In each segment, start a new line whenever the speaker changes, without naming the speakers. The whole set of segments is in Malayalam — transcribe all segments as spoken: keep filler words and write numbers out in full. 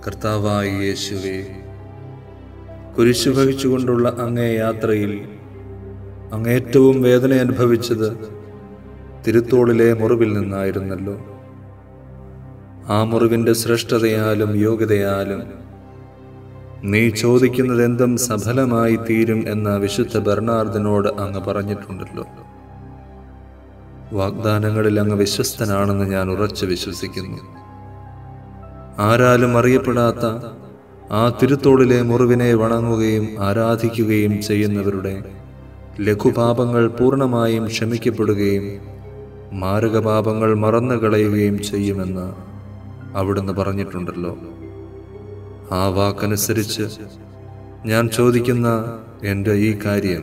കർത്താവായ യേശുവേ, കുരിശു വഹിച്ചുകൊണ്ടുള്ള അങ്ങേ യാത്രയിൽ അങ്ങ് ഏറ്റവും വേദന അനുഭവിച്ചത് തിരുത്തോളിലെ മുറിവിൽ നിന്നായിരുന്നല്ലോ. ആ മുറിവിൻ്റെ ശ്രേഷ്ഠതയാലും യോഗ്യതയാലും നീ ചോദിക്കുന്നത് എന്തും സഫലമായി തീരും എന്ന വിശുദ്ധ ബെർണാർദിനോട് അങ്ങ് പറഞ്ഞിട്ടുണ്ടല്ലോ. വാഗ്ദാനങ്ങളിൽ അങ്ങ് വിശ്വസ്തനാണെന്ന് ഞാൻ ഉറച്ചു വിശ്വസിക്കുന്നു. ആരാലും അറിയപ്പെടാത്ത ആ തിരുത്തോളിലെ മുറിവിനെ വണങ്ങുകയും ആരാധിക്കുകയും ചെയ്യുന്നവരുടെ ലഘുപാപങ്ങൾ പൂർണ്ണമായും ക്ഷമിക്കപ്പെടുകയും മാരകപാപങ്ങൾ മറന്നു കളയുകയും ചെയ്യുമെന്ന് അവിടുന്ന് പറഞ്ഞിട്ടുണ്ടല്ലോ. ആ വാക്കനുസരിച്ച് ഞാൻ ചോദിക്കുന്ന എൻ്റെ ഈ കാര്യം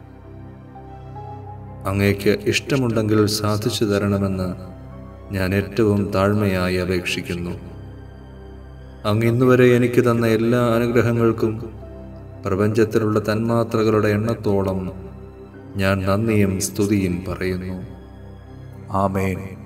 അങ്ങേക്ക് ഇഷ്ടമുണ്ടെങ്കിൽ സാധിച്ചു തരണമെന്ന് ഞാൻ ഏറ്റവും താഴ്മയായി അപേക്ഷിക്കുന്നു. അങ്ങ് ഇന്നുവരെ എനിക്ക് തന്ന എല്ലാ അനുഗ്രഹങ്ങൾക്കും പ്രപഞ്ചത്തിലുള്ള തന്മാത്രകളുടെ എണ്ണത്തോളം ഞാൻ നന്ദിയും സ്തുതിയും പറയുന്നു. ആമേൻ.